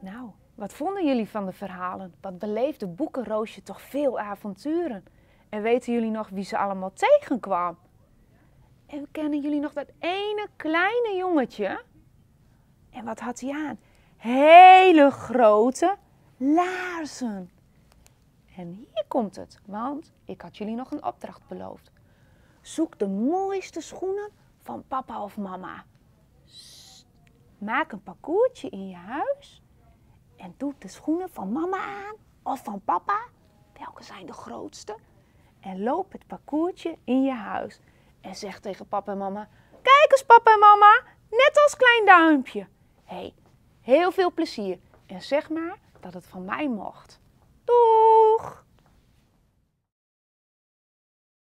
Nou, wat vonden jullie van de verhalen? Wat beleefde Boekenroosje toch veel avonturen? En weten jullie nog wie ze allemaal tegenkwam? En kennen jullie nog dat ene kleine jongetje? En wat had hij aan? Hele grote laarzen. En hier komt het, want ik had jullie nog een opdracht beloofd. Zoek de mooiste schoenen van papa of mama. Maak een parcoursje in je huis en doe de schoenen van mama aan of van papa. Welke zijn de grootste? En loop het parcoursje in je huis. En zeg tegen papa en mama, kijk eens papa en mama, net als klein duimpje. Hé, heel veel plezier en zeg maar dat het van mij mocht. Doeg!